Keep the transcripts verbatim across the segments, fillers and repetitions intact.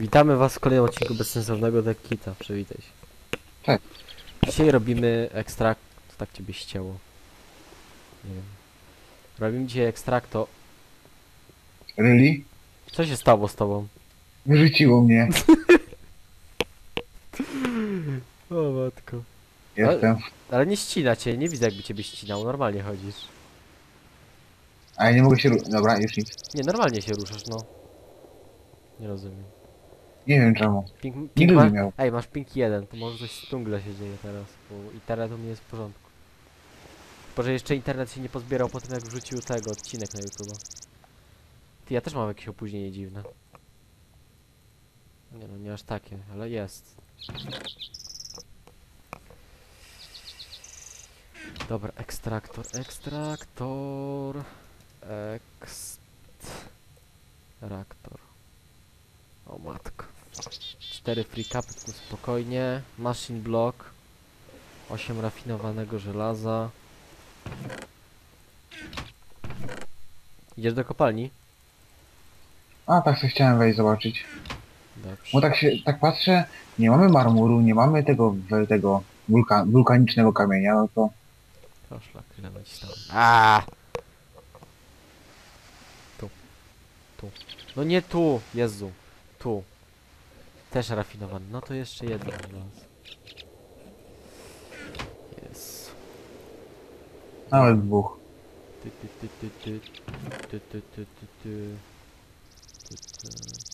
Witamy was w kolejnym odcinku bezsensownego Deckita. Przywitaj się. Tak. Dzisiaj robimy ekstrakt... Tak ciebie ścięło. Nie wiem. Robimy dzisiaj ekstrakto... Really? Co się stało z tobą? Wyrzuciło mnie. O matko. Jestem. Ale nie ścina cię, nie widzę jakby ciebie ścinał. Normalnie chodzisz. A ja nie mogę się ru... Dobra, już nic. Nie, normalnie się ruszasz, no. Nie rozumiem. Nie wiem czemu. Pink, pink Nigdy ma... nie miał. Ej, masz pink jeden, to może coś z tungle się dzieje teraz, bo internet u mnie jest w porządku. Tylko, że jeszcze internet się nie pozbierał po tym, jak wrzucił tego odcinek na YouTube. Ty, ja też mam jakieś opóźnienie dziwne. Nie no, nie aż takie, ale jest. Dobra, ekstraktor, ekstraktor... Ekstraktor. O matko. cztery free capy, to spokojnie. Machine block. osiem rafinowanego żelaza. Idziesz do kopalni? A tak sobie chciałem wejść zobaczyć. Dobrze. Bo tak się, tak patrzę, nie mamy marmuru, nie mamy tego, tego wulka, wulkanicznego kamienia, no to... To szlak, leć tam. Aaaa! Tu. Tu. No nie tu! Jezu. Tu. Też rafinowany. No to jeszcze jeden żelazo. Jest. Nawet dwóch. Ty, ty, ty, ty, ty. Ty, ty, ty, ty, ty. Ty, ty.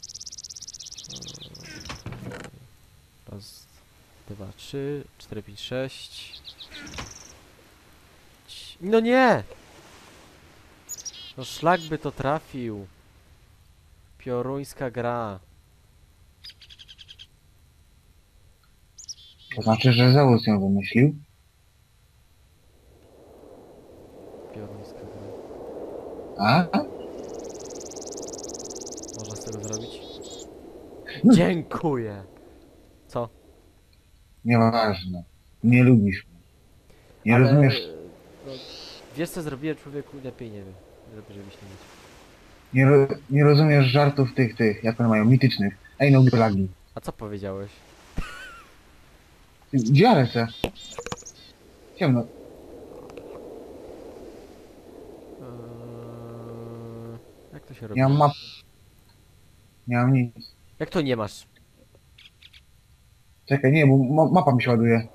Raz, dwa, trzy, cztery, pięć, sześć. No nie! No szlak by to trafił. Pioruńska gra. To znaczy, że Zeus ją wymyślił. Pioruńska gra. A? Można z tego zrobić? No. Dziękuję! Co? Nieważne. Nie lubisz mnie. Nie Ale, rozumiesz... No, wiesz co zrobiłem, człowieku? Lepiej nie wiem. Lepiej żebyś nie wiedział. Nie, ro, nie rozumiesz żartów tych, tych, jak one mają, mitycznych. Ej, no plagi. A co powiedziałeś? Gdzie ja lecę? Ciemno. Eee, jak to się robi? Nie mam map. Nie mam nic. Jak to nie masz? Czekaj, nie, bo ma mapa mi się ładuje.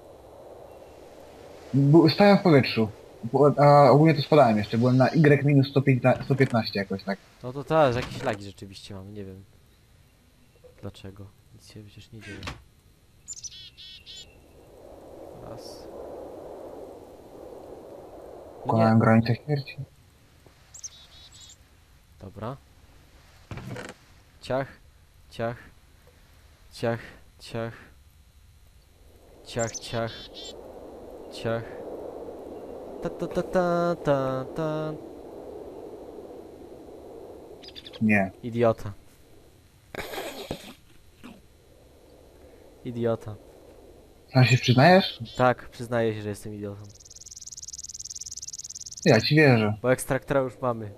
Bu- Stałem w powietrzu. Bo- A ogólnie to spadałem jeszcze. Byłem na Y minus sto piętnaście jakoś tak. No to teraz jakieś lagi rzeczywiście mam, nie wiem. Dlaczego? Nic się przecież nie dzieje. Raz. No nie. Pokonałem granicę śmierci. Dobra. Ciach, ciach, ciach, ciach, ciach, ciach, ciach. Ta ta ta ta ta ta. Nie. Idiota. Idiota. Sam się przyznajesz? Tak, przyznaję się, że jestem idiotą. Ja ci wierzę. Bo ekstraktora już mamy.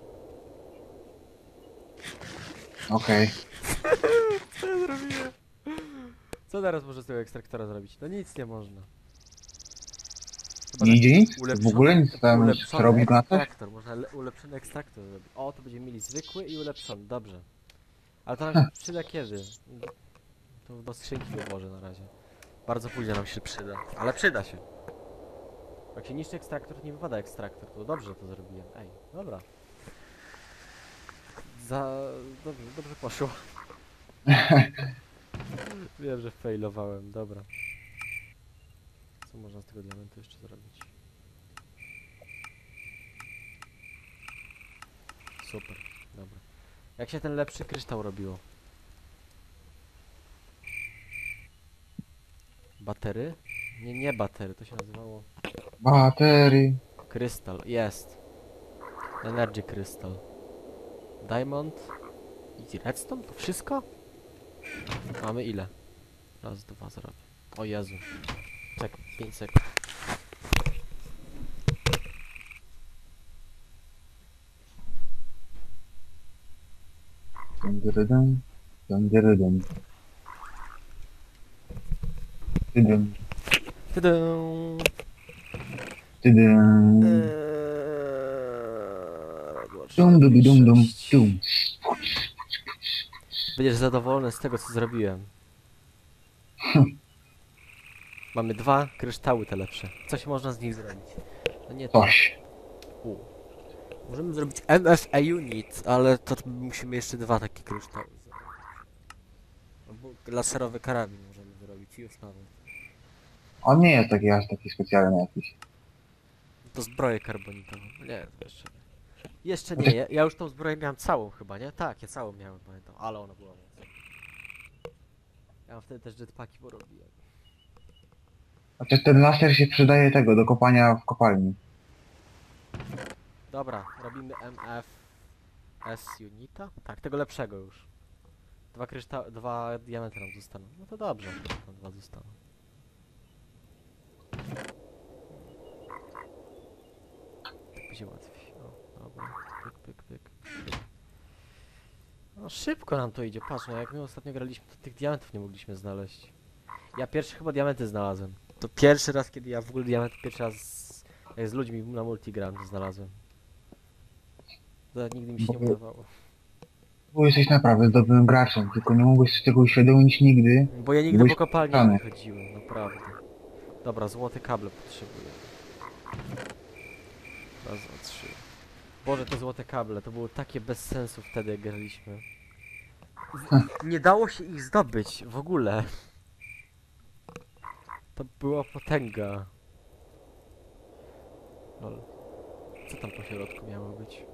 Okej. Co ja zrobiłem? Co teraz można z tego ekstraktora zrobić? No nic nie można. Chyba Nie że idzie nic? ulepszony- W ogóle nic tam ulepszony robić go na coś? ekstraktor, można le- ulepszony ekstraktor zrobić. O, to będziemy mieli zwykły i ulepszony, dobrze. Ale to nam się przyda kiedy? To do skrzynki wyłożę na razie. Bardzo późno nam się przyda, ale przyda się. Jak się niszczy ekstraktor, to nie wypada ekstraktor, to dobrze że to zrobiłem. Ej, dobra. Za... dobrze, dobrze poszło. Wiem, że failowałem, dobra. Co można z tego diamentu jeszcze zrobić? Super, dobra. Jak się ten lepszy kryształ robiło? Batery? Nie, nie batery, to się nazywało... Baterii. Krystal, jest. Energy Crystal. Diamond. I redstone? To wszystko? Mamy ile? Raz, dwa, zrobię. O Jezu. Czekaj, pięć sekund. Dun, dun, dun. Dum, dyrydum. Dydum, Tadam! dydum. Eee, Dum, dum, dum, dum, sześć. dum. Będziesz zadowolony z tego, co zrobiłem. Mamy dwa kryształy te lepsze. Coś można z nich zrobić. No nie to. Coś. U. Możemy zrobić M F A Unit, ale to musimy jeszcze dwa takie kryształy zrobić. Albo laserowy karabin możemy zrobić i już nawet. On nie jest taki aż taki specjalny jakiś. To zbroję karbonitową. Nie, to jeszcze nie. Jeszcze nie, ja, ja już tą zbroję miałem całą chyba, nie? Tak, ja całą miałem, pamiętam, ale ona była mocna. Ja mam wtedy też jetpacki porobiłem. Chociaż ten laser się przydaje tego, do kopania w kopalni. Dobra, robimy M F S Unita? Tak, tego lepszego już. Dwa kryszta... dwa diamenty nam zostaną. No to dobrze, tam dwa zostaną. Tak będzie łatwiej. O, dobra. Pyk, pyk, pyk. No szybko nam to idzie, patrz, no jak my ostatnio graliśmy, to tych diamentów nie mogliśmy znaleźć. Ja pierwszy chyba diamenty znalazłem. To pierwszy raz, kiedy ja w ogóle diamenty pierwszy raz z, jak z ludźmi na multigram to znalazłem. To nigdy mi się nie Bo- udawało. Bo jesteś naprawdę dobrym graczem, tylko nie mogłeś tego uświadomić nigdy. Bo ja nigdy Byłeś po kopalni nie p***ny. wychodziłem, naprawdę. Dobra, złote kable potrzebuję. Raz, dwa, trzy. Boże, te złote kable, to było takie bez sensu wtedy, jak graliśmy. Z- Nie dało się ich zdobyć, w ogóle. To była potęga. Lol. Co tam po środku miało być?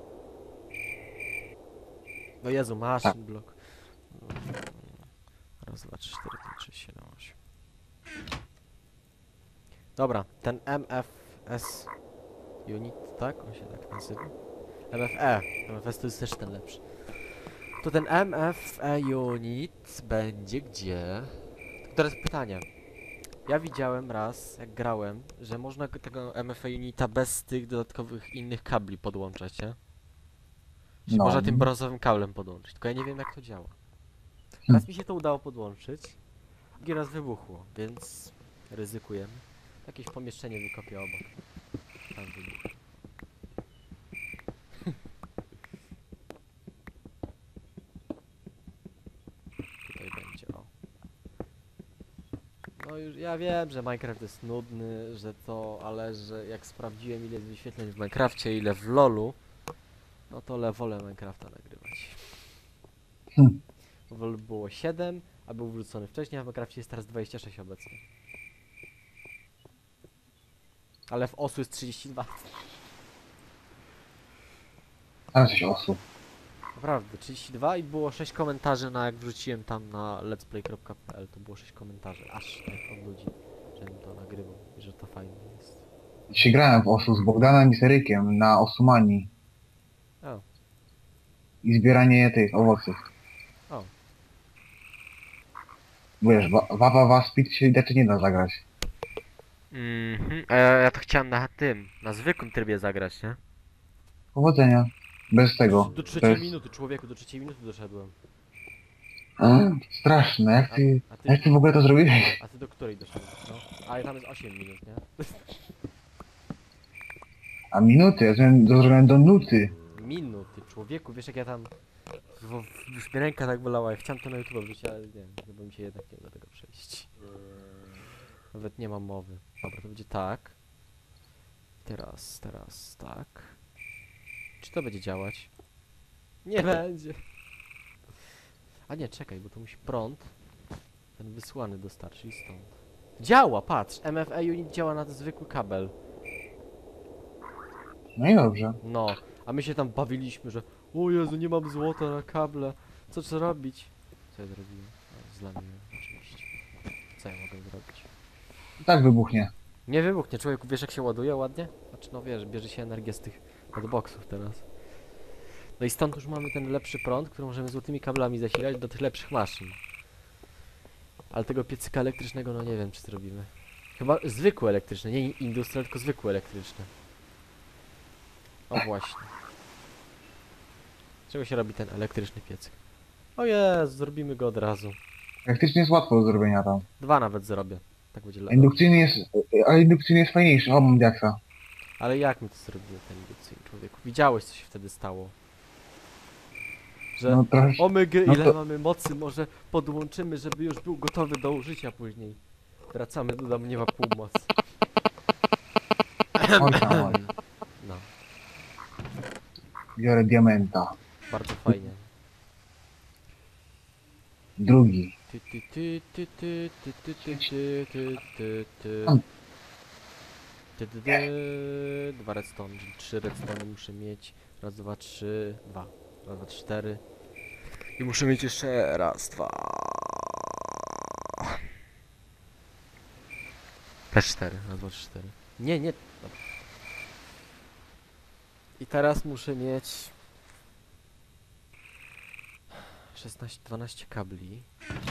No Jezu, maszyn blok. Raz, dwa, trzy, cztery, pięć, sześć, siedem, osiem. Dobra, ten M F S Unit, tak? On się tak nazywa. M F E. M F S to jest też ten lepszy. To ten M F E Unit będzie gdzie? Tylko teraz pytanie. Ja widziałem raz, jak grałem, że można go- tego M F E Unita bez tych dodatkowych innych kabli podłączać, nie? Że No. można tym brązowym kablem podłączyć, tylko ja nie wiem jak to działa. Raz mi się to udało podłączyć, drugi raz wybuchło, więc ryzykujemy. Jakieś pomieszczenie wykopię obok. Tam wybuchło. Tutaj będzie, o. No już ja wiem, że Minecraft jest nudny, że to, ale że jak sprawdziłem ile jest wyświetleń w Minecrafcie, ile w LoLu, no to le wolę Minecrafta nagrywać. Hmm. W LoLu było siedem, a był wrzucony wcześniej, a w Minecrafcie jest teraz dwadzieścia sześć obecnie. Ale w osu jest trzydzieści dwa. Tam coś osób. Naprawdę, trzydzieści dwa i było sześć komentarzy na jak wrzuciłem tam na letsplay kropka p l, to było sześć komentarzy, aż tak od ludzi, żebym to nagrywał i że to fajne jest. Dzisiaj grałem w osu z Bogdanem i Serykiem na Osumanii. O. I zbieranie tych owoców. O. Wiesz, wa- Wawa Waspit się inaczej nie da zagrać. Mhm, a ja, ja to chciałem na tym, na zwykłym trybie zagrać, nie? Powodzenia. Bez tego. Do trzeciej Bez... minuty, człowieku, do trzeciej minuty doszedłem. A, straszne, jak A, ty, a ty, jak ty w ogóle to zrobiłeś? a ty do której doszedłeś, no? Ale tam jest osiem minut, nie? A minuty, ja zrobiłem, to zrobiłem do nuty. Minuty, człowieku, wiesz jak ja tam... W, w, już mi ręka tak bolała, ja chciałem to na YouTube wrzucić, ale nie, chyba mi się jednak nie uda tego przejść. Nawet nie mam mowy. Dobra, to będzie tak. Teraz, teraz, tak. Czy to będzie działać? Nie będzie. A nie, czekaj, bo to musi prąd ten wysłany dostarczyć stąd. Działa, patrz! M F A Unit działa na zwykły kabel. No i dobrze. No, a my się tam bawiliśmy, że o Jezu, nie mam złota na kable. Co trzeba robić? Co ja zrobiłem? No, zlamiłem, oczywiście. Co ja mogę zrobić? I tak wybuchnie. Nie wybuchnie, człowieku, wiesz jak się ładuje ładnie? Znaczy, no wiesz, bierze się energię z tych podboxów teraz. No i stąd już mamy ten lepszy prąd, który możemy złotymi kablami zasilać do tych lepszych maszyn. Ale tego piecyka elektrycznego, no nie wiem, czy zrobimy. Chyba zwykły elektryczny, nie industrial, tylko zwykły elektryczny. O właśnie. Z czego się robi ten elektryczny piecyk? O Jezu, zrobimy go od razu. Praktycznie jest łatwo do zrobienia tam. Dwa nawet zrobię. Tak będzie lepiej. Indukcyjny jest, ale indukcyjny jest fajniejszy. O, mam diaksa. Ale jak mi to zrobiło ten indukcyjny człowieku? Widziałeś, co się wtedy stało? Że No trochę... omega, no ile to- mamy mocy, może podłączymy, żeby już był gotowy do użycia później. Wracamy do domu, nie ma półmoc. Oj tam, oj. No, Biorę diamenta. bardzo fajnie. Drugi. Ty, ty, ty, ty, ty, ty, ty, ty, ty, ty, ty, ty. Tam. Ty, ty, ty. Dwa redstone, czyli trzy redstone muszę mieć. Raz, dwa, trzy, dwa. Raz, dwa, cztery. I muszę mieć jeszcze raz, dwa. Też cztery, raz, dwa, trzy, cztery. Nie, nie. Dobra. I teraz muszę mieć szesnaście, dwanaście kabli.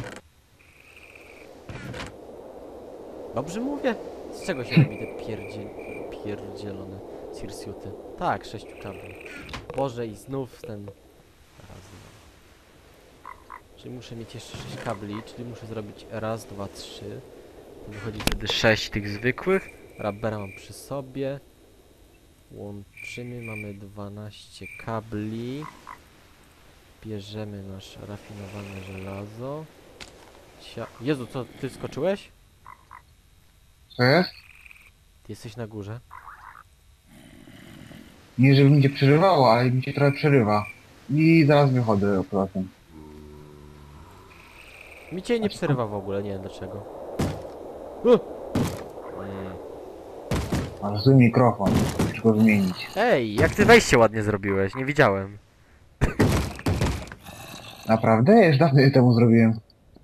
Dobrze mówię? Z czego się robi te pierdziel... pierdzielone cirsiuty? Tak, sześciu kabli. Boże, i znów ten... Raz, dwa. Czyli muszę mieć jeszcze sześć kabli, czyli muszę zrobić raz, dwa, trzy. To wychodzi wtedy sześć tych zwykłych. Rabbera mam przy sobie. Łączymy, mamy dwanaście kabli. Bierzemy nasze rafinowane żelazo. Cia... Jezu, co, ty skoczyłeś? Co jest? Ty jesteś na górze. Nie, żeby mi cię przerywało, ale mi cię trochę przerywa. I zaraz wychodzę poza tym. Mi cię nie przerywa w ogóle, nie wiem dlaczego. Uh! Mm. Masz zły mikrofon. Muszę go zmienić. Ej, jak ty wejście ładnie zrobiłeś, nie widziałem. Naprawdę? Ja już dawno temu zrobiłem.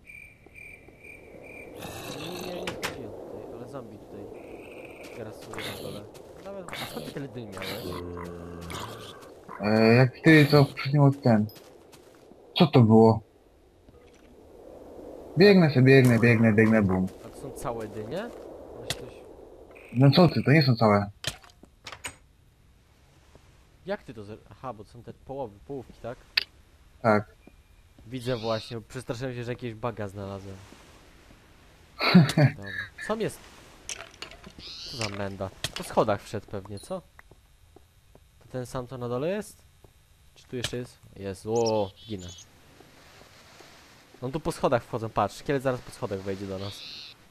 Nie, nie, nie wchodziłem tutaj, ale zombie tutaj grasuje na dole. Nawet skąd ty tyle dyń miałeś? E, jak ty to przyniło ten. Co to było? Biegnę sobie, biegnę, biegnę, biegnę, bum. A to są całe dynie? One się coś... No co ty, to nie są całe. Jak ty to zer... Aha, bo to są te połowy, połówki, tak? Tak. Widzę właśnie, przestraszyłem się, że jakiegoś baga znalazłem. Dobra. Co jest? Co za menda? Po schodach wszedł pewnie, co? To ten sam to na dole jest? Czy tu jeszcze jest? Jest, o, ginę. No tu po schodach wchodzą, patrz, szkielet zaraz po schodach wejdzie do nas.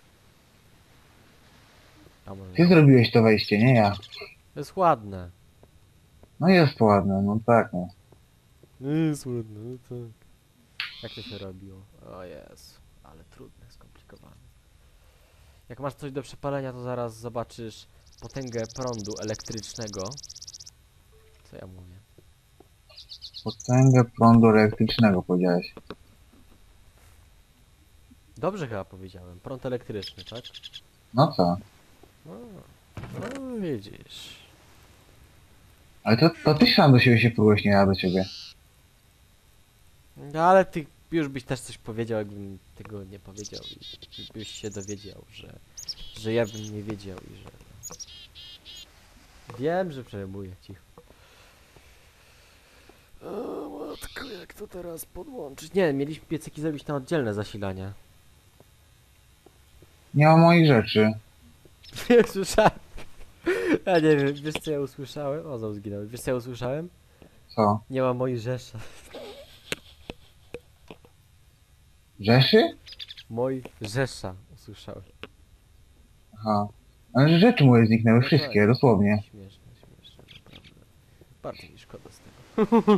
A może Ty nie. zrobiłeś to wejście, nie ja. To jest ładne. No jest ładne, no tak no. No jest ładne, no tak. Jak to się robiło? O jest, ale trudne, skomplikowane. Jak masz coś do przepalenia, to zaraz zobaczysz potęgę prądu elektrycznego. Co ja mówię? Potęgę prądu elektrycznego powiedziałeś. Dobrze chyba powiedziałem. Prąd elektryczny, tak? No co? No, no widzisz. Ale to, to ty sam do siebie się próbujesz, nie ja do ciebie. No ale ty już byś też coś powiedział, jakbym tego nie powiedział i byś się dowiedział, że, że ja bym nie wiedział i że... Wiem, że przejmuję, cicho. O matko, jak to teraz podłączyć? Nie, mieliśmy piecyki zrobić na oddzielne zasilanie. Nie ma moich rzeczy. Nie słyszałem. Ja nie wiem, wiesz co ja usłyszałem? O, znowu zginąłem. Wiesz co ja usłyszałem? Co? Nie ma moich rzesza. Rzeszy? Moi rzesza usłyszałem. Aha. Ale rzeczy moje zniknęły, No wszystkie, tak. dosłownie. Śmieszne, śmieszne, naprawdę. Bardzo mi szkoda z tego.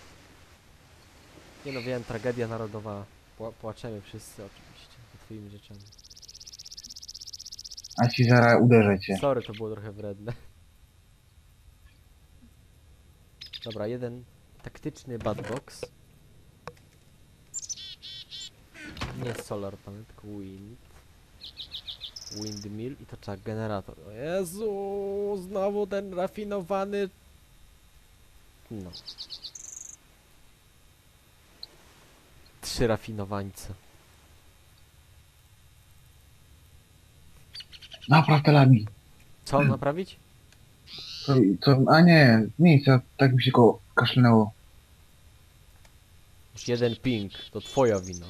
Nie no, wiem, tragedia narodowa. Pła płaczemy wszyscy oczywiście za twoimi rzeczami. A ci zaraz uderzę cię. Sorry, to było trochę wredne. Dobra, jeden taktyczny badbox. Nie solar panel, tylko wind. Windmill i to trzeba generator. O Jezu, znowu ten rafinowany... No. Trzy rafinowańce. Napraw te lagi. Co naprawić? Co, co, a nie, nic, ja- tak mi się go kaszlnęło. Masz jeden ping, to twoja wina.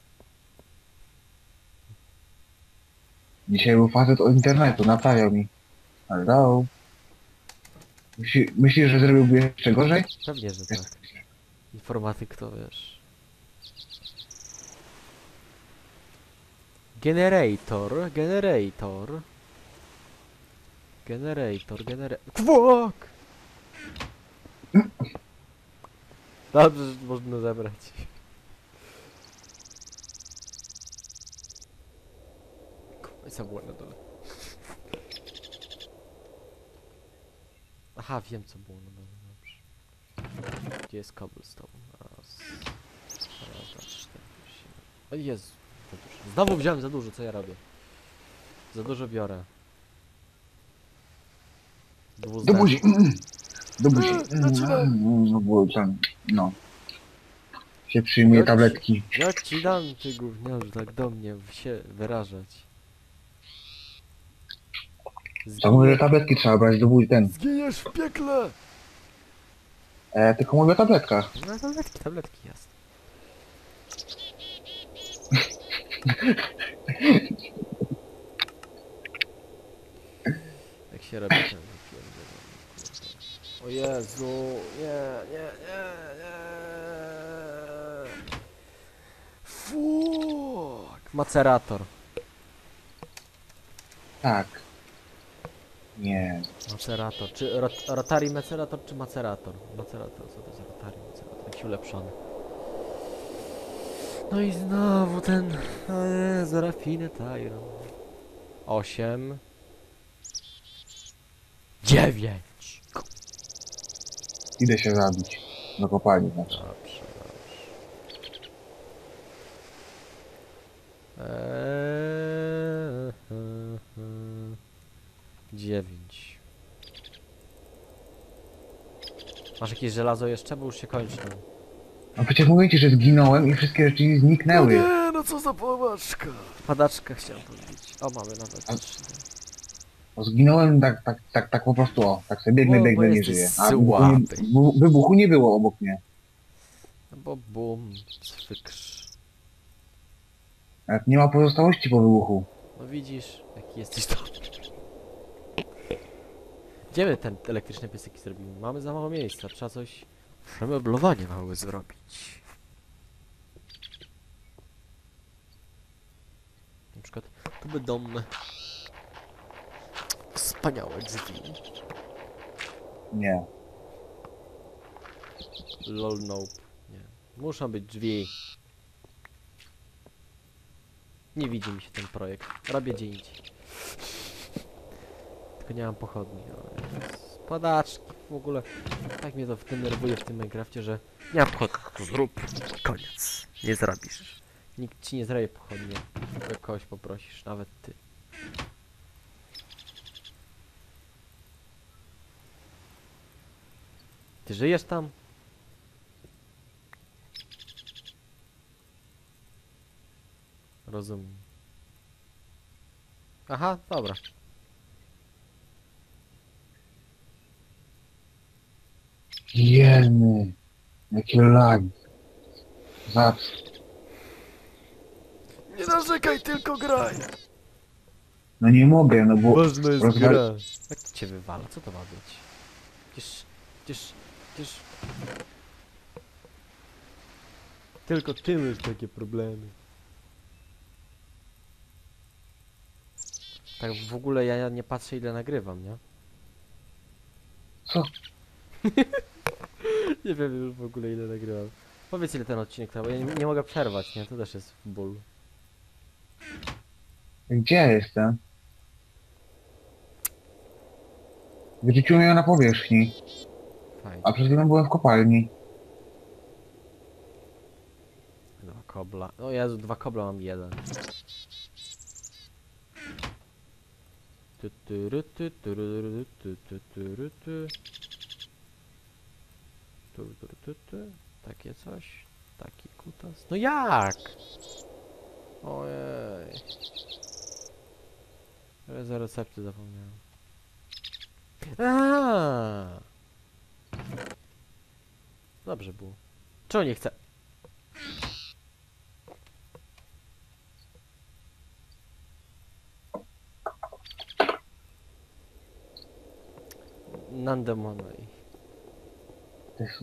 Dzisiaj był facet od internetu, naprawiał mi. Hello. Myśli, myślisz, że zrobiłby jeszcze gorzej? Pewnie, że tak. Informatyk to wiesz. Generator, generator. Generator, generator. Kwok! Dobrze, że można zebrać. Kurwa, co było na dole? Aha, wiem co było na dole, dobrze. Gdzie jest cobblestone? Raz, raz, dwa, cztery, siedem. O Jezu, za dużo. Znowu wziąłem za dużo, co ja robię? Za dużo biorę. Do Dwuzdech. buzi. Do buzi. Eee, zaczynam. No, było tam, no. Się przyjmuje Jak ci- tabletki. Jak ci dam, ty gówniarzu, tak do mnie się wyrażać? To mówię, że tabletki trzeba brać do buzi, ten. Zginiesz w piekle! E, tylko mówię o tabletkach. No tabletki, tabletki, jasne. Jak się robi ten wypierdolony, kurde. O Jezu, nie, nie, nie, nie. Fuck. Macerator. Tak. Nie. Macerator, czy rot rotary macerator, czy macerator? Macerator, co to jest rotary macerator? Jakiś ulepszony. No i znowu ten... O Jezu, Raffinet Iron. Osiem. Dziewięć. Idę się zabić. Do kopalni, znaczy. Dobrze, dobrze. Eee, he, he. Dziewięć. Masz jakieś żelazo jeszcze? Bo już się kończy tam. No przecież mówię ci, że zginąłem i wszystkie rzeczy mi zniknęły. nie, no co za płamaczka. Padaczka chciałem powiedzieć. O, mamy nawet A- trzy. No, zginąłem tak, tak, tak, tak po prostu, o. Tak sobie biegnę, Bo- bo biegnę, nie jesteś żyję. A wybuchu nie, słaby. bu- wybuchu nie było obok mnie. No bo bum, cwykrz. Nawet nie ma pozostałości po wybuchu. No widzisz, jaki jesteś dobry. Gdzie my ten elektryczne piecyki zrobimy? Mamy za mało miejsca, trzeba coś... Przemeblowanie małe zrobić. Na przykład tu będą... Wspaniałe drzwi. Nie. Lol nope. Nie. Muszą być drzwi. Nie widzi mi się ten projekt. Robię gdzie indziej. Tylko nie mam pochodni. O Jezus. Padaczki w ogóle. Tak mnie to denerwuje w tym Minecrafcie, że nie mam pochodni. To zrób. Koniec. Nie zrobisz. Nikt ci nie zrobi pochodni. Jak kogoś poprosisz. Nawet ty. Ty żyjesz tam? Rozumiem. Aha, dobra. Jeny. Jakie lagi. Zawsze. Nie narzekaj, tylko graj! No nie mogę, no bo... Ważna jest rozwal- gra. Jak to cię wywala? Co to ma być? Przecież... Przecież... Przecież... Tylko ty masz takie problemy. Tak w ogóle ja nie patrzę ile nagrywam, nie? Co? Nie wiem już w ogóle ile nagrywam. Powiedz ile ten odcinek trwał, ja nie, nie mogę przerwać, nie? To też jest ból. Gdzie ja jestem? Wyrzuciłem ją na powierzchni, Fajnie. a przed chwilą byłem w kopalni. Dwa kobla. O Jezu, dwa kobla mam jeden. Tu, tu, ru, tu, tu, ru, ru, tu, tu, tu, ru, tu. Tu, tu, tu, tu. Takie coś. Taki kutas. No jak? Ojej. Ale za recepty zapomniałem. Aaaa! Dobrze było. Czemu nie chcę? Nandemonoj. To jest...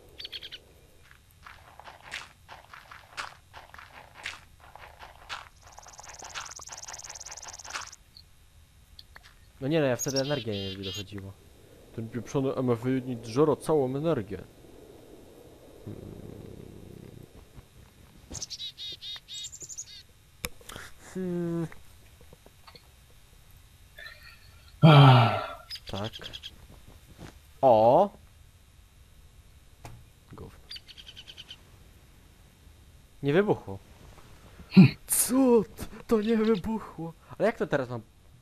No nie no, ja wtedy energię nie dochodziło. Ten pieprzony M F unit żera całą energię. Hmm. Ah, Tak. O! Gówno. Nie wybuchło. Co? T- To nie wybuchło. Ale jak to teraz mam...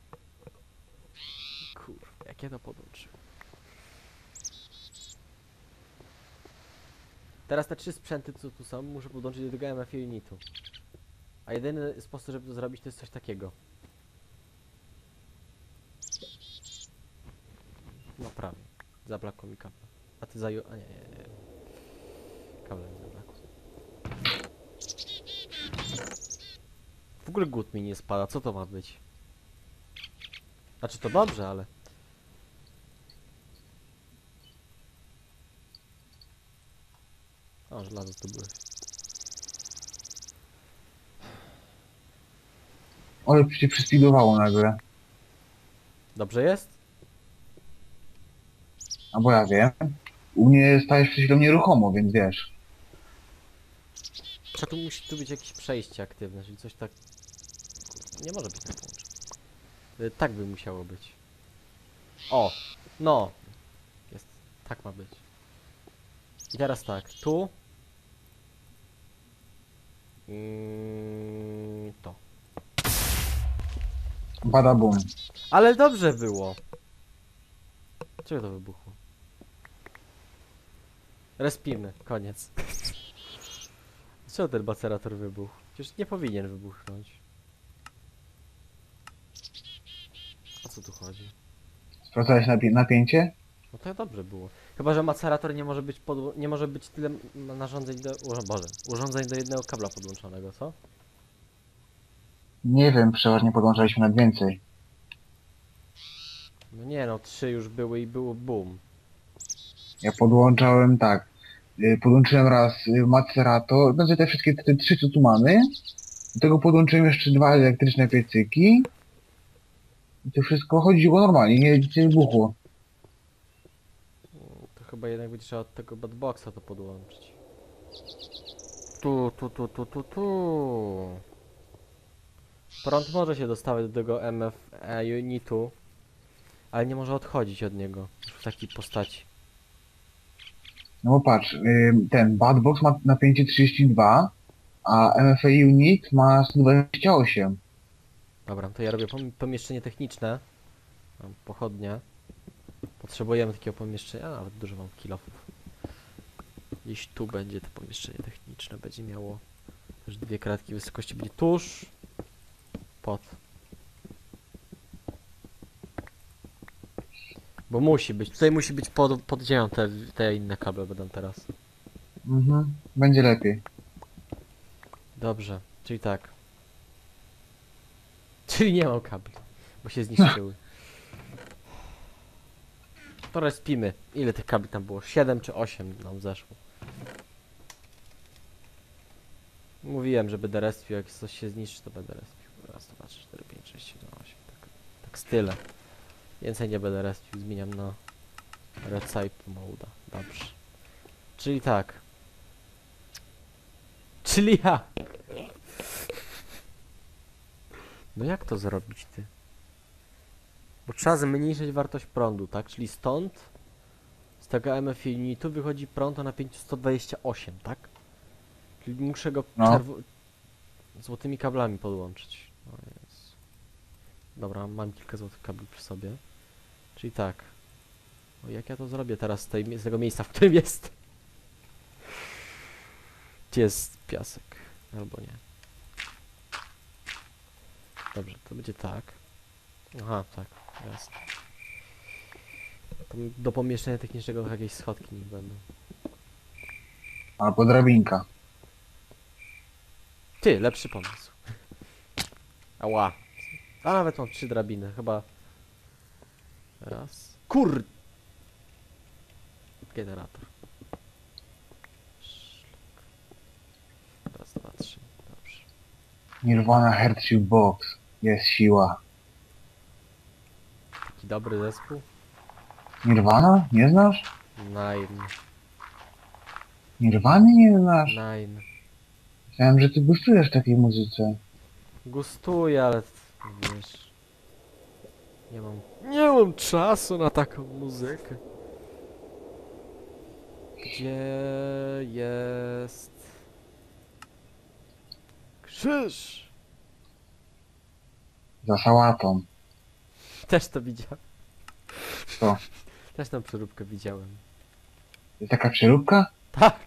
Kurwa, jak ja to podłączyłem. Teraz te trzy sprzęty, co tu są, muszę podłączyć do tego M F unitu. A jedyny sposób, żeby to zrobić, to jest coś takiego. No prawie. Zablakło mi kabel. A ty zajął... A nie, nie, nie. Kabel mi zablakł. W ogóle głód mi nie spada, co to ma być? Znaczy to dobrze, ale... O, żelazo tu byłeś. ale się przyspeedowało nagle. Dobrze jest? A bo ja wiem. U mnie stajesz przecież do mnie ruchomo, więc wiesz. A tu musi tu być jakieś przejście aktywne, czyli coś tak... Kurde, nie może być tak połączone. Y, Tak by musiało być. O! No! Jest. Tak ma być. I teraz tak, tu... Mm, to. Bada bum. Ale dobrze było! Czego to wybuchło? Respimy, koniec. Czego ten macerator wybuchł? Przecież nie powinien wybuchnąć. O co tu chodzi? Sprawdzałeś napię napięcie? No to dobrze było. Chyba, że macerator nie może być pod... nie może być tyle m- narządzeń do... O Boże, urządzeń do jednego kabla podłączonego, co? Nie wiem, przeważnie podłączaliśmy nad więcej. No nie no, trzy już były i było boom. Ja podłączałem tak. y, Podłączyłem raz y, macerator, znaczy te wszystkie te trzy co tu mamy. Do tego podłączyłem jeszcze dwa elektryczne piecyki. I to wszystko chodziło normalnie, nie, nic nie wybuchło. To chyba jednak będzie trzeba od tego badboxa to podłączyć. Tu, tu, tu, tu, tu, tu. Prąd może się dostawać do tego M F E unitu, ale nie może odchodzić od niego w takiej postaci. No bo patrz, y, ten Badbox ma napięcie trzydzieści dwa, a M F A Unit ma sto dwadzieścia osiem. Dobra, to ja robię pom- pomieszczenie techniczne. Mam pochodnie. Potrzebujemy takiego pomieszczenia, ale dużo mam kilofów. Gdzieś tu będzie to pomieszczenie techniczne. Będzie miało też dwie kratki wysokości. Będzie tuż pod. Bo musi być. Tutaj musi być pod, pod ziemią te, te inne kable będą teraz. Mhm, będzie lepiej. Dobrze, czyli tak. Czyli nie mam kabli, bo się zniszczyły. To respimy. Ile tych kabli tam było? siedem czy osiem nam zeszło. Mówiłem, że będę respił, jak coś się zniszczy, to będę respił. Raz, dwa, trzy, cztery, pięć, sześć, siedem, osiem. Tak, tak style. Więcej nie będę respił, zmieniam na Recipe Mode'a. Dobrze. Czyli tak. Czyli ja. No jak to zrobić, ty? Bo trzeba zmniejszyć wartość prądu, tak? Czyli stąd z tego M F unitu wychodzi prąd o napięciu sto dwadzieścia osiem, tak? Czyli muszę go No. czerwo- złotymi kablami podłączyć. O Jezu. Dobra, mam kilka złotych kabli przy sobie. Czyli tak. O, jak ja to zrobię teraz z, tej, z tego miejsca, w którym jest? Gdzie jest piasek? Albo nie. Dobrze, to będzie tak. Aha, tak, jasne. To do pomieszczenia technicznego jakieś schodki nie będą. Albo drabinka. Ty, lepszy pomysł. Ała. A nawet mam trzy drabiny, chyba. Raz. Kur... generator. Szlak. Raz, dwa, trzy. Dobrze. Nirvana Hearthship Box. Jest siła. Taki dobry zespół. Nirvana? Nie znasz? Nine. Nirwany nie znasz? Nine. Myślałem, że ty gustujesz takiej muzyce. Gustuję, ale wiesz... Nie mam... Nie mam czasu na taką muzykę. Gdzie jest... Krzyż? Za sałatą. Też to widziałem. Co? Też tą przeróbkę widziałem. Jest taka przeróbka? Tak!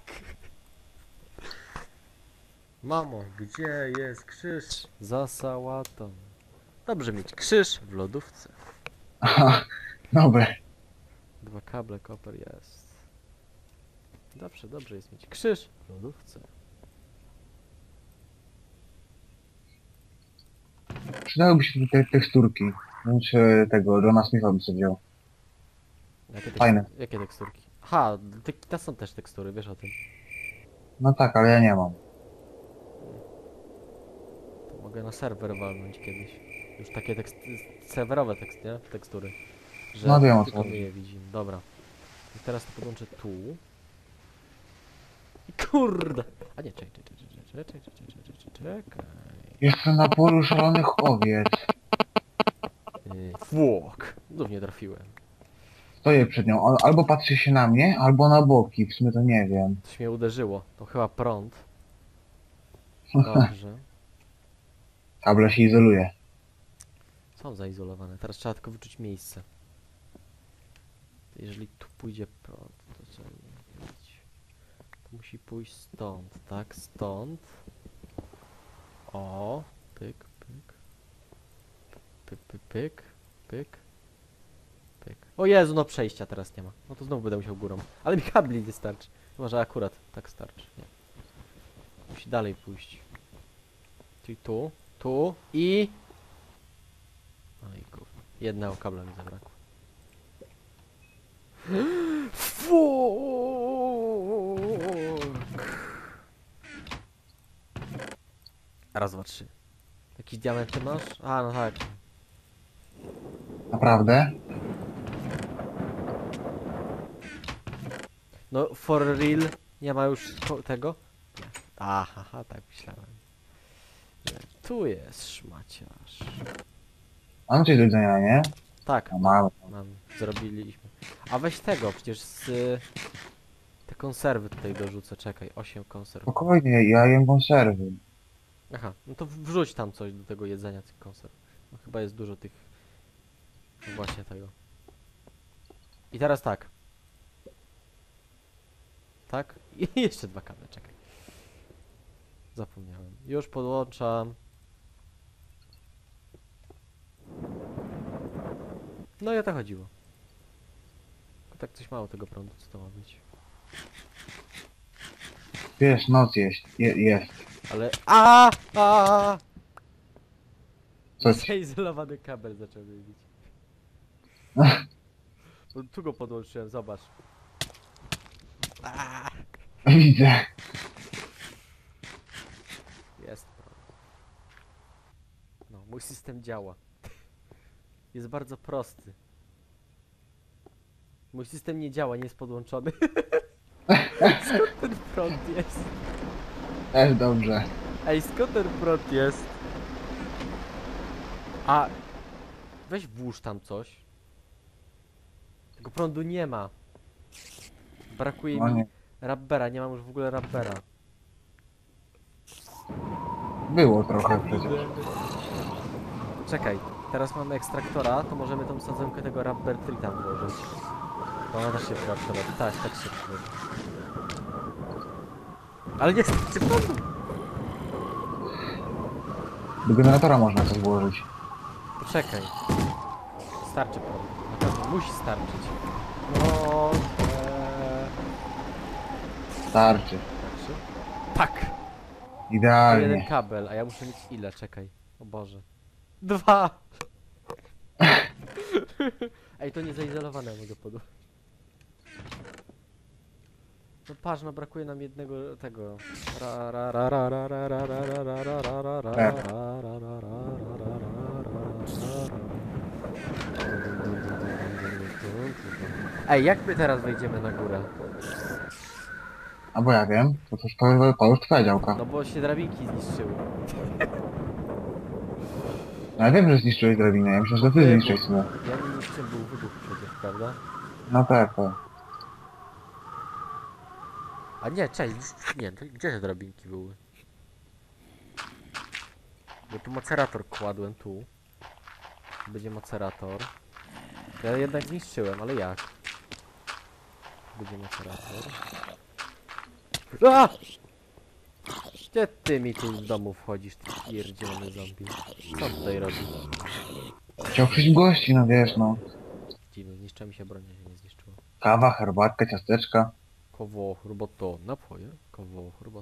Mamo, gdzie jest krzyż? Za sałatą. Dobrze mieć krzyż w lodówce. Aha, dobre. Dwa kable, koper jest. Dobrze, dobrze jest mieć krzyż w lodówce. Przydałyby się te teksturki. Więc e, tego Johna Smitha bym sobie wziął. Jakie, Fajne. jakie teksturki? Aha, te, te są też tekstury, wiesz o tym. No tak, ale ja nie mam. To mogę na serwer walnąć kiedyś. Już takie tekst serwerowe tekst, nie? Tekstury. Że No wiem, o co tylko my chodzi. je widzimy. Dobra. I teraz to podłączę tu. I kurde! A nie, czekaj, czekaj, czekaj, czekaj, czekaj, czekaj, czekaj, czekaj. Jeszcze na polu szalonych owiec. Yy, Fuck! Znów nie trafiłem. Stoję przed nią. Al- Albo patrzy się na mnie, albo na boki. W sumie to nie wiem. Coś mnie uderzyło. To chyba prąd. Dobrze. Kable się izoluje. Są zaizolowane. Teraz trzeba tylko wyczuć miejsce. Jeżeli tu pójdzie prąd, to trzeba mieć. To musi pójść stąd, tak? Stąd. O, pyk, pyk. Pyk, pyk, pyk, pyk. Pyk. O Jezu, no przejścia teraz nie ma. No to znowu będę musiał górą. Ale mi kabli nie starczy. Chyba, że akurat tak starczy. Nie. Musi dalej pójść. Czyli tu, tu i... No i kurwa. Jednego kabla mi zabrakło. Fuck. Raz, dwa, trzy. Jakieś diamenty masz? A, no tak. Naprawdę? No, for real? Nie ma już ko- tego? Nie. Aha, tak myślałem. Że tu jest szmaciarz. Mam coś do jedzenia, nie? Tak, No mamy. mam, zrobiliśmy. A weź tego, przecież z... y, te konserwy tutaj dorzucę, czekaj, osiem konserw. Spokojnie, ja jem konserwy. Aha, no to wrzuć tam coś do tego jedzenia tych konserw. No, chyba jest dużo tych... No właśnie tego. I teraz tak. Tak? I jeszcze dwa kable, czekaj. Zapomniałem. Już podłączam. No i o to chodziło. Tylko tak coś mało tego prądu, co to ma być. Wiesz, noc jest. Je, jest. Ale... A, a, Co ci? Zaizolowany kabel zaczął mylić. Bo tu go podłączyłem, zobacz. A, Widzę. jest prąd. No, mój system działa. Jest bardzo prosty. Mój system nie działa, nie jest podłączony. Skąd ten prąd jest? Też dobrze. Ej, skąd ten prąd jest? A... Weź włóż tam coś. Tego prądu nie ma. Brakuje No mi nie. rabbera, nie mam już w ogóle rabbera. Było trochę przecież. Czekaj, teraz mamy ekstraktora, to możemy tą sadzonkę tego Rubber Tree tam włożyć. To ona też się prosto robi. Tak, tak się robi. Ale nie starczy prądu! Do generatora można to złożyć. Poczekaj. Starczy prądu. Na pewno musi starczyć. No... Eee... Starczy. Starczy? Tak! To jeden Idealnie. kabel, a ja muszę mieć ile? Czekaj. O Boże. Dwa! Ej, to nie zaizolowane mogę podłączyć. No patrz, no brakuje nam jednego tego. Ra, ra, ra, ra, ra, ra, ra, ra, ra, ra, ra, ra, ra, ra, ra, ra, ra, ra, ra, Ej, jak my teraz wejdziemy na górę? A bo ja wiem, to, to, to, to już twoja działka. No bo się drabinki zniszczyły. No ja wiem, że zniszczyłeś drabinę, ja myślę, że ty zniszczyłeś sobie. Ja nie niszczyłem, był wybuch przecież, prawda? No tak, tak. A nie, cześć, nie, to gdzie te drabinki były? Bo tu macerator kładłem, tu. Będzie macerator. Ja jednak zniszczyłem, ale jak? Będzie macerator. A! Gdzie ty mi tu z domu wchodzisz, ty pierdzielony zombie? Co on tutaj robi? Chciał przyjść gości, no wiesz, no. Dziwne, zniszczyła mi się broń, a się nie zniszczyła. Kawa, herbatka, ciasteczka. Koło herbato, napoje? Koło herbato.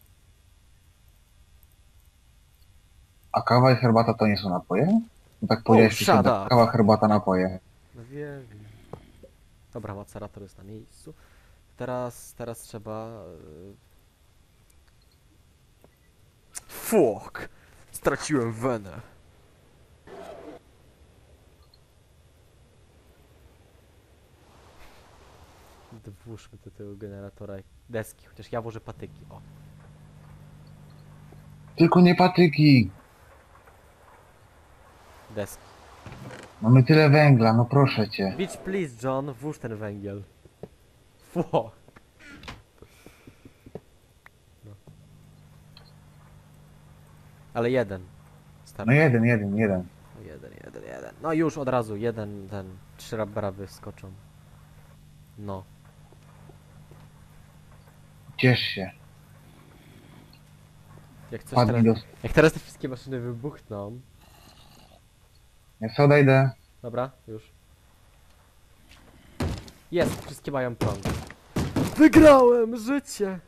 A kawa i herbata to nie są napoje? No tak powiedziałeś, shut że up. kawa, herbata, napoje. No wiem. Dobra, macerator jest na miejscu. Teraz, teraz trzeba... y, Fuck! Straciłem wenę. Włóżmy do tego generatora deski, chociaż ja włożę patyki, o. Tylko nie patyki! Deski. Mamy tyle węgla, no proszę cię. Bitch please John, włóż ten węgiel. Fuck. No. Ale jeden. Starczy. No jeden, jeden, jeden. No jeden, jeden, jeden. No już od razu, jeden, ten, trzy brawy skoczą. No. Ciesz się. Jak coś Padnij teraz, do... jak teraz te wszystkie maszyny wybuchną. Ja sobie odejdę. Dobra, już. Jest, wszystkie mają prąd. Wygrałem życie!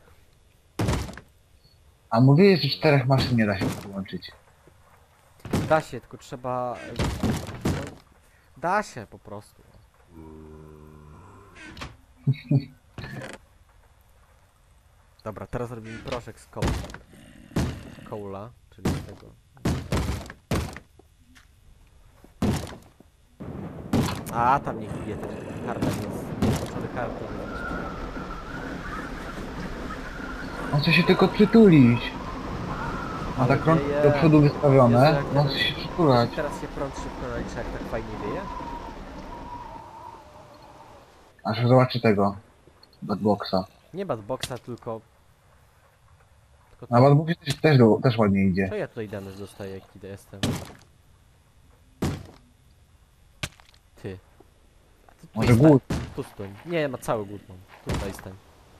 A mówiłeś, że czterech maszyn nie da się połączyć. Da się, tylko trzeba... no, Da się po prostu. Dobra, teraz robimy proszek z koła. Koła, czyli z tego. A, tam niech bije też. Karta jest. Potrzeby karty. On chce się tylko przytulić. Ma Ale tak rąk wieje. do przodu wystawione. Jezu, jak No teraz- chce się przytulać. Teraz się prąd szybko naliczy, jak tak fajnie wieje. Aż zobaczy tego. Batboxa. Nie Batboxa, tylko... tylko Na to. Batboxie też, też, do- też ładnie idzie. Co ja tutaj damage dostaję, jak idę jestem? Ty. A ty tu Może stań. głód. Tu stoń. Nie, ma cały głód mam. Tutaj stań.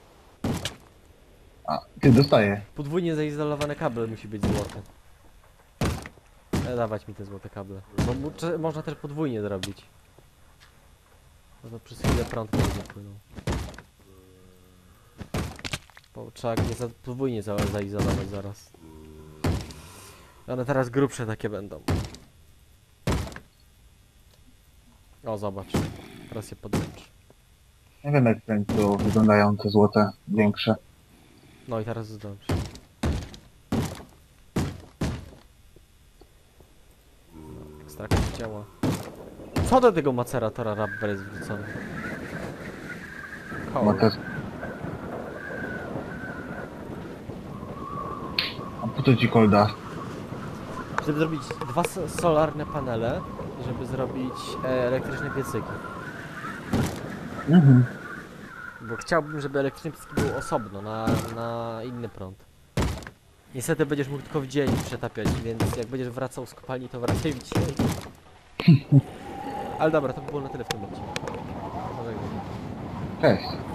A, ty dostaje. Podwójnie zaizolowany kabel musi być złoty. E, dawać mi te złote kable. Bo mu, cze- można też podwójnie zrobić. No to przez chwilę prąd nie płynął. Bo trzeba je za, podwójnie za, zaizolować zaraz. One teraz grubsze takie będą. O, zobacz. Teraz je podłącz. Nie wiem jak ten tu wyglądają te złote, większe. No i teraz zdąż. Ekstrakt działa. Co do tego maceratora Rabber jest wrzucony? Bo Koło. te... A po co ci kolda? Żeby zrobić dwa so- solarne panele, żeby zrobić e, elektryczne piecyki. Mhm. Bo chciałbym, żeby elektryczny piecyk był osobno, na, na inny prąd. Niestety będziesz mógł tylko w dzień przetapiać, więc jak będziesz wracał z kopalni, to wracaj w dzień. Ale dobra, to by było na tyle w tym odcinku. Pożegnam. Cześć.